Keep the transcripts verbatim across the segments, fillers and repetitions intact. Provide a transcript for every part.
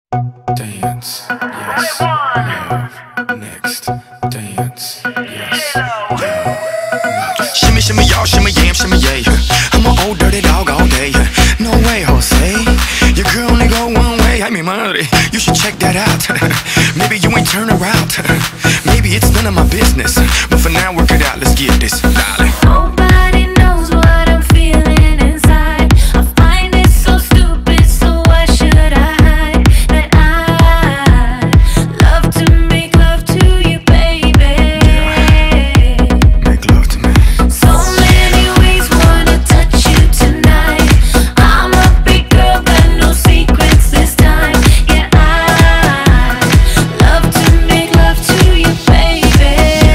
Dance, yes, love, next. Dance, yes, love. Shimmy, shimmy, y'all, shimmy, yam, shimmy, yay. I'm an old dirty dog all day. No way, Jose. Your girl only go one way. I mean, money. You should check that out. Maybe you ain't turn around. Maybe it's none of my business. But for now, work it out. Let's get this, darling. Nobody knows what I'm feeling inside. I find it so stupid, so why should I hide that I love to make love to you, baby? Make love to me. So many ways wanna touch you tonight. I'm a big girl, got no secrets this time. Yeah, I love to make love to you, baby.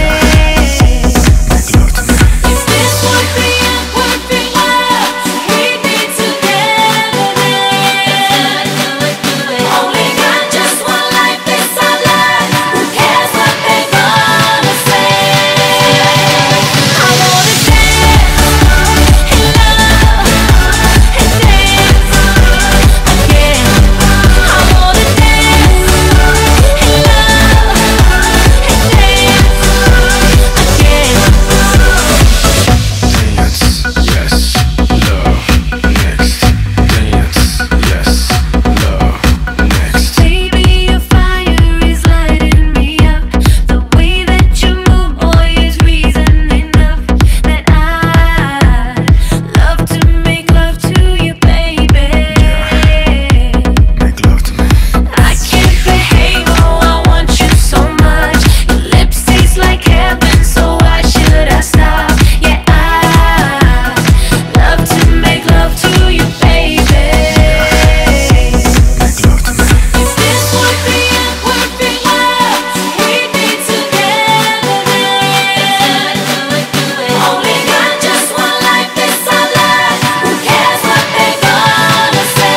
Make love to me. Is this what the perfect love we need together then? Only got just one life, this our life. Who cares what they gonna say? I wanna dance and love and dance again. I wanna dance and love and dance again. Dance, yes, love, next. Dance, yes, love, next. Baby, your fire is lighting me up. The way that you move, boy, is reason enough that I love to make love to you, baby. Make love to me. I can't behave, oh, I want you so much. Your lips taste like heaven, so why should I stop? Yeah, I love to make love to you, baby. Make love to me. Is this what the perfect love we need together then? Only got just one life, this our life. Who cares what they gonna say?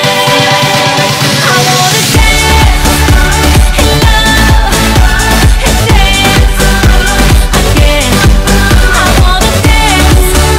I wanna dance and love and dance again. I wanna dance and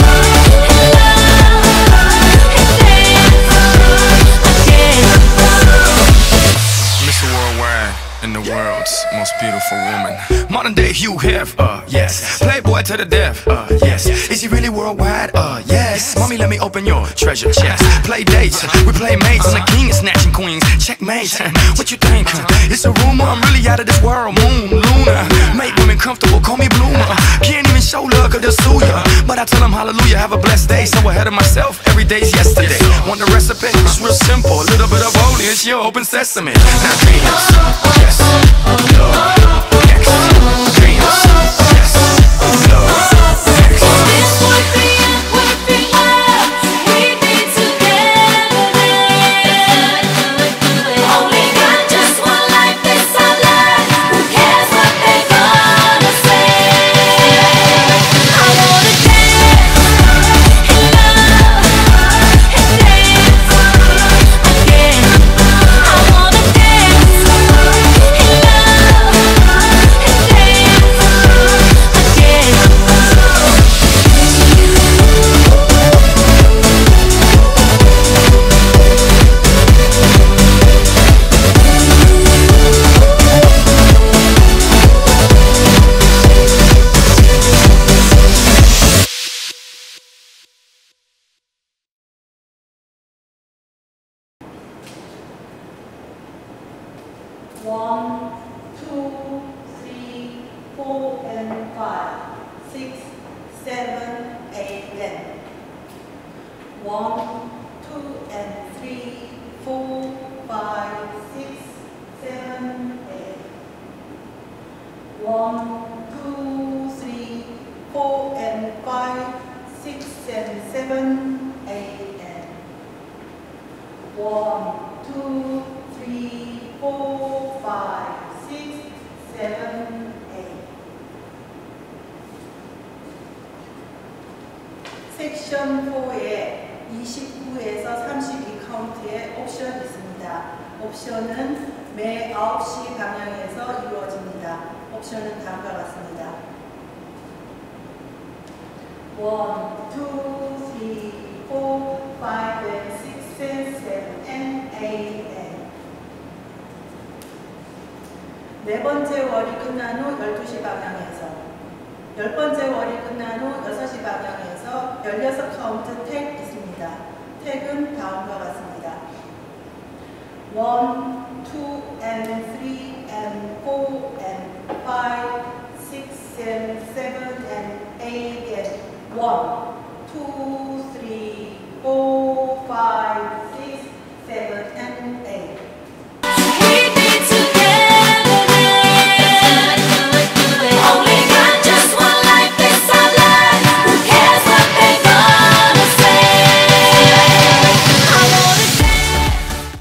love and dance again. Mister Worldwide and the world's most beautiful woman. Modern day Hugh Hef, uh, yes. Playboy to the death, uh, yes. Is he really worldwide? Uh, yes. Mommy, let me open your treasure chest. Play dates, we play mates. I'm the king of snatching queens. Checkmate, what you think? It's a rumor, I'm really out of this world. Moon, Luna, make women comfortable, call me Bloomer. Can't even show love, cause they'll sue ya. But I tell them hallelujah, have a blessed day. So ahead of myself, every day's yesterday. Want the recipe? It's real simple. A little bit of holy, it's your open sesame. Now dance, yes, love, next. Dance, yes, love, next. Is this what the perfect love we need together then? Only got just one life, this our life. Who cares what they gonna say? I wanna dance and love and dance again. I wanna dance and love and One, two, three, four, and five, six, seven, eight, ten. One, two, and three, four, five, six, seven, eight. One, two, three, four, and five, six, and seven, eight, and one, two, three, four, five, six, seven, eight. 섹션 사에 이십구에서 삼십이 카운트의 옵션 있습니다. 옵션은 매 아홉 시 방향에서 이루어집니다. 옵션은 다음과 같습니다. one, two, three, four, five, and six, and seven, and eight, and 네 번째 월이 끝난 후 열두 시 방향에서, 열 번째 월이 끝난 후 여섯 시 방향에서 열여섯 카운트 택 있습니다. 택은 다음과 같습니다. one, two, and three, and four, and five, six, and seven, and eight, and one, two,